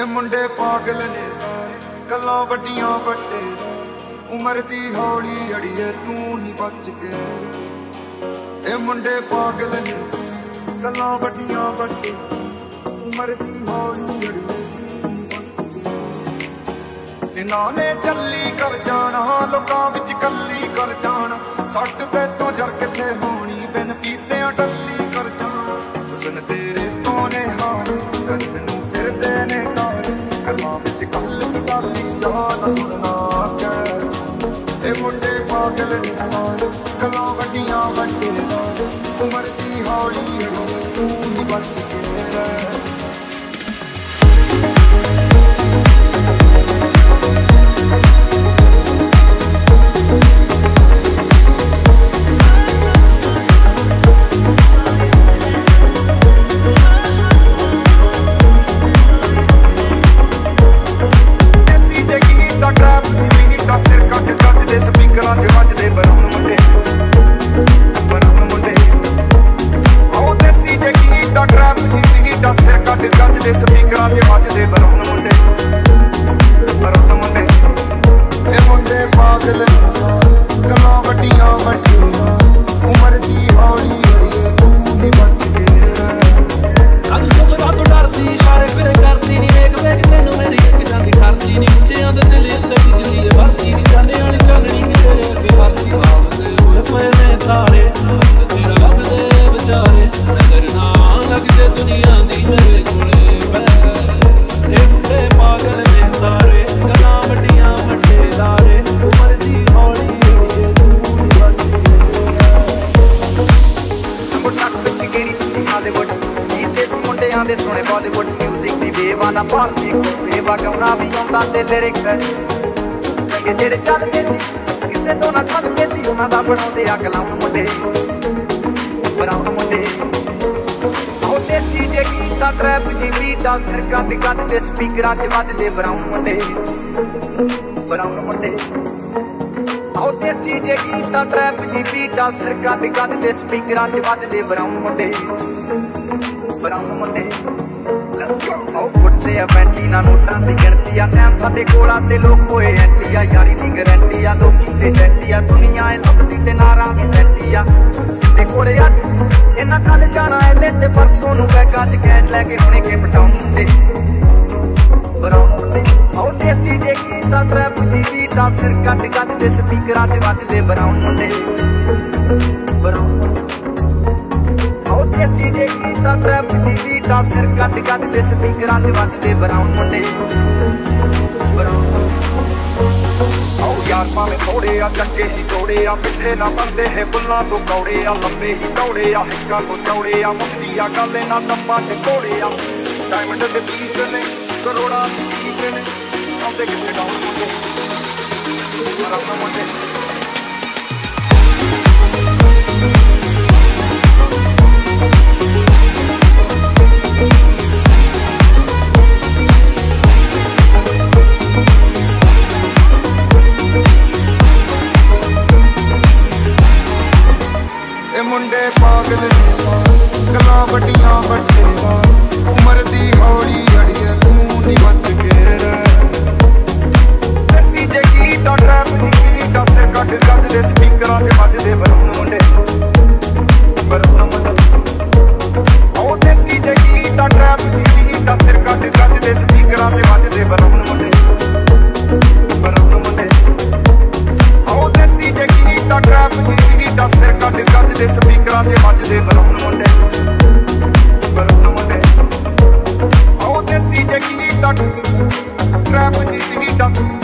मुंडे पागल ने सारे गल्लां वड्डियां वड्डे उमर दी हौली अड़िए तू नी बच के ए मुंडे पागल ने सारे गल्लां वड्डियां वड्डे उमर दी हौली अड़िए तू नी बच के इन्हां ने चली कर जाना लोकां विच कल्ली कर जाना सट ते तो जर किथे होनी बिन पीतियां टल्ली कर जाना हुस्न तेरे तो ने हार कर मैनू फिरदे ने गल्लां विच गल डाली जा ना सुनना कै मुंडे पागल ने सारे गल्लां वड्डियां वड्डे उमर दी हौली अड़िए तू नी बच के स्पीकरां च वजदे ब्राउन मुंडे आओ देसी जे गीतां ट्रैप दी बीटां सिर कट दे स्पीकरां च वजदे ब्राउन मुंडे आओ कुटदे आ बैंटी ना नोटां दी गिणती आ टैम साडे कोल आ ते लोक होए एंट्री आ यारी दी गारंटी आ लोकी ते टैंटी आ दुनिया ए लभदी ते नारां दी सैंटी आ सिद्धे कोले अज इन्हां कल जाना ए लेते परसों नूं बैगां च कैश लैके हुणे के पटाउण मुंडे आओ देसी जे गीतां ट्रैप दी बीटां सिर कट दे स्पीकरां च वजदे ब्राउन मुंडे आओ देसी जे गीतां ट्रैप दी बीटां सिर कट दे स्पीकरां च वजदे ब्राउन मुंडे आओ यार भावें थोड़े आ चंगे ही तोड़े आ मिठे ना बनदे है बुल्लां तो कौड़े आ लंबे ही दौड़े आ हिक्कां तो चौड़े आ मुकदी आ गल ना तंबां च कोड़े आ डायमंड दे पीस ने करोड़ां दी पीस ने आउंदे किथे डाउन मुंडे मरना मुंडे मुंडे पागल ने सारे गल्लां वड्डियां वड्डे उमर दी हौली अड़िए तू नी बच के देसी जे गीतां ट्रैप दी बीटां सिर कट दे स्पीकरां च वजदे ब्राउन मुंडे आओ देसी जे गीतां ट्रैप दी बीटां सिर कट दे स्पीकरां च वजदे ब्राउन मुंडे आओ देसी जे गीतां ट्रैप दी बीटां सिर कट दे स्पीकरां च वजदे ब्राउन मुंडे आओ देसी जे गीतां ट्रैप दी बीटां